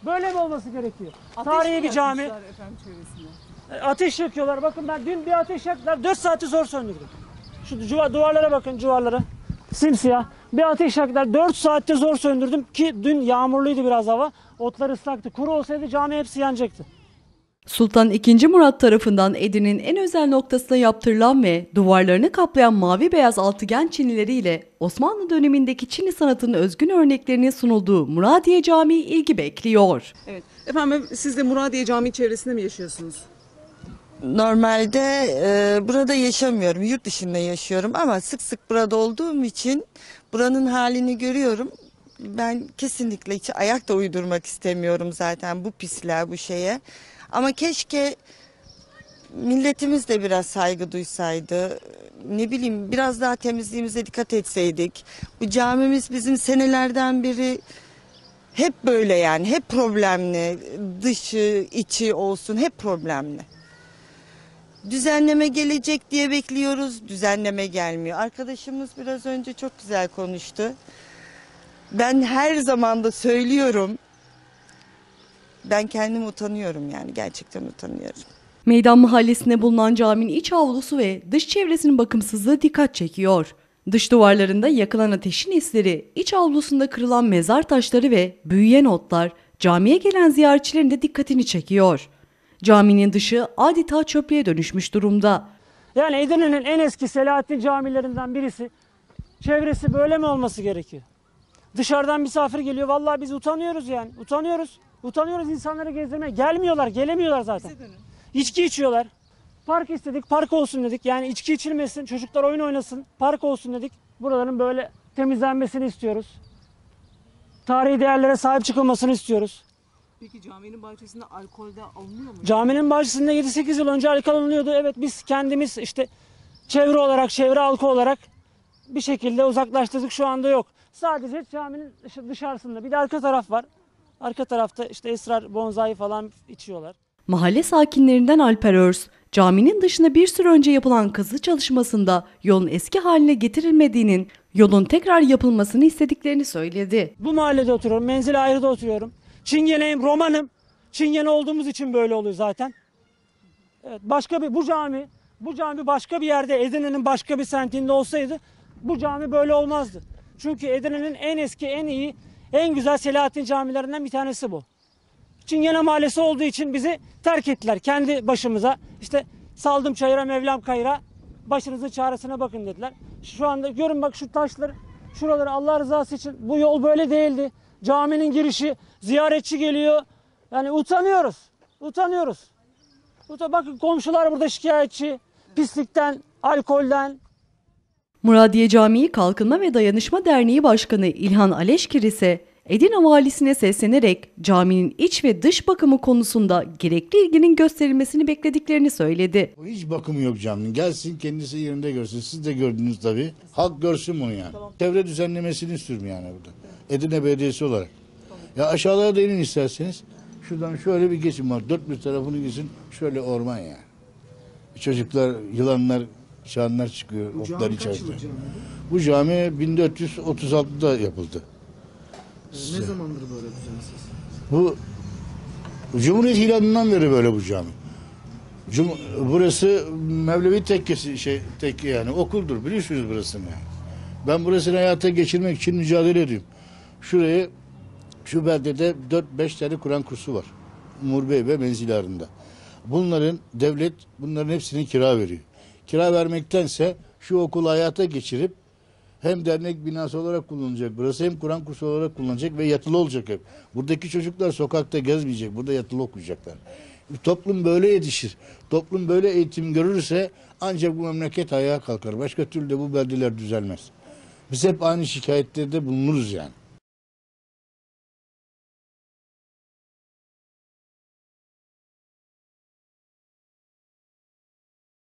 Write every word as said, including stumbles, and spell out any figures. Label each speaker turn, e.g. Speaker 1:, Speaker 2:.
Speaker 1: Böyle mi olması gerekiyor?
Speaker 2: Ateş
Speaker 1: Tarihi
Speaker 2: mi
Speaker 1: bir cami.
Speaker 2: yakmışlar efendim çevresine?
Speaker 1: Ateş yakıyorlar. Bakın ben dün bir ateş yaktılar. dört saati zor söndürdüm. Şu duva- duvarlara bakın, duvarlara. Simsiyah. Bir ateş yaktılar. dört saatte zor söndürdüm ki dün yağmurluydu biraz hava. Otlar ıslaktı. Kuru olsaydı cami hepsi yanacaktı.
Speaker 3: Sultan ikinci. Murat tarafından Edirne'nin en özel noktasına yaptırılan ve duvarlarını kaplayan mavi beyaz altıgen çinileriyle Osmanlı dönemindeki Çini sanatının özgün örneklerinin sunulduğu Muradiye Camii ilgi bekliyor.
Speaker 2: Evet. Efendim siz de Muradiye Camii çevresinde mi yaşıyorsunuz?
Speaker 4: Normalde e, burada yaşamıyorum, yurt dışında yaşıyorum ama sık sık burada olduğum için buranın halini görüyorum. Ben kesinlikle hiç ayak da uydurmak istemiyorum zaten bu pisliğe, bu şeye. Ama keşke milletimiz de biraz saygı duysaydı. Ne bileyim biraz daha temizliğimize dikkat etseydik. Bu camimiz bizim senelerden beri hep böyle yani hep problemli. Dışı, içi olsun hep problemli. Düzenleme gelecek diye bekliyoruz. Düzenleme gelmiyor. Arkadaşımız biraz önce çok güzel konuştu. Ben her zaman da söylüyorum. Ben kendim utanıyorum yani gerçekten utanıyorum.
Speaker 3: Meydan Mahallesi'nde bulunan caminin iç avlusu ve dış çevresinin bakımsızlığı dikkat çekiyor. Dış duvarlarında yakılan ateşin izleri, iç avlusunda kırılan mezar taşları ve büyüyen otlar camiye gelen ziyaretçilerin de dikkatini çekiyor. Caminin dışı adeta çöplüğe dönüşmüş durumda.
Speaker 1: Yani Edirne'nin en eski Selahattin camilerinden birisi. Çevresi böyle mi olması gerekiyor? Dışarıdan misafir geliyor. Vallahi biz utanıyoruz yani. Utanıyoruz. Utanıyoruz insanları gezdirmeye. Gelmiyorlar, gelemiyorlar zaten. İçki içiyorlar. Park istedik, park olsun dedik. Yani içki içilmesin, çocuklar oyun oynasın, park olsun dedik. Buraların böyle temizlenmesini istiyoruz. Tarihi değerlere sahip çıkılmasını istiyoruz.
Speaker 2: Peki caminin bahçesinde alkolde alınıyor mu?
Speaker 1: Caminin bahçesinde yedi sekiz yıl önce alkol alınıyordu. Evet biz kendimiz işte çevre olarak, çevre halkı olarak bir şekilde uzaklaştırdık. Şu anda yok. Sadece caminin dışarısında bir de arka taraf var. Arka tarafta işte esrar, bonzai falan içiyorlar.
Speaker 3: Mahalle sakinlerinden Alper Örs, caminin dışında bir süre önce yapılan kazı çalışmasında yolun eski haline getirilmediğinin, yolun tekrar yapılmasını istediklerini söyledi.
Speaker 1: Bu mahallede oturuyorum, menzil ayrıda oturuyorum. Çingeneyim, Romanım. Çingene olduğumuz için böyle oluyor zaten. Evet, başka bir bu cami, bu cami başka bir yerde, Edirne'nin başka bir semtinde olsaydı bu cami böyle olmazdı. Çünkü Edirne'nin en eski, en iyi, en güzel Selahattin camilerinden bir tanesi bu. Çingene mahallesi olduğu için bizi terk ettiler kendi başımıza. İşte saldım çayıra, Mevlam kayıra, başınızın çaresine bakın dediler. Şu anda görün bak şu taşları, şuraları Allah rızası için bu yol böyle değildi. Caminin girişi, ziyaretçi geliyor. Yani utanıyoruz, utanıyoruz. Utan bakın komşular burada şikayetçi, pislikten, alkolden.
Speaker 3: Muradiye Camii Kalkınma ve Dayanışma Derneği Başkanı İlhan Aleşkir ise Edirne Valisi'ne seslenerek caminin iç ve dış bakımı konusunda gerekli ilginin gösterilmesini beklediklerini söyledi.
Speaker 5: Hiç bakımı yok caminin. Gelsin kendisi yerinde görsün. Siz de gördünüz tabii. Halk görsün bunu yani. Tamam. Çevre düzenlemesini istiyorum yani burada. Edirne Belediyesi olarak. Tamam. Ya aşağılara da inin isterseniz. Şuradan şöyle bir geçin var. Dört bir tarafını geçin. Şöyle orman yani. Çocuklar, yılanlar, şahanlar çıkıyor. Bu otlar içerisinde. Bu cami bin dört yüz otuz altıda yapıldı.
Speaker 6: Ne zamandır böyle düzensiz?
Speaker 5: Bu Cumhuriyet ilanından beri böyle bu cami. Cum burası Mevlevi tekkesi şey tekke yani okuldur biliyorsunuz burasını yani. Ben burasını hayata geçirmek için mücadele ediyorum. Şuraya şu beldede dört beş tane Kur'an kursu var. Umur Bey ve menzilarında. Bunların devlet bunların hepsini kira veriyor. Kira vermektense şu okulu hayata geçirip hem dernek binası olarak kullanılacak burası hem Kur'an kursu olarak kullanılacak ve yatılı olacak hep. Buradaki çocuklar sokakta gezmeyecek. Burada yatılı okuyacaklar. Toplum böyle yetişir. Toplum böyle eğitim görürse ancak bu memleket ayağa kalkar. Başka türlü de bu beldeler düzelmez. Biz hep aynı şikayetlerde bulunuruz yani.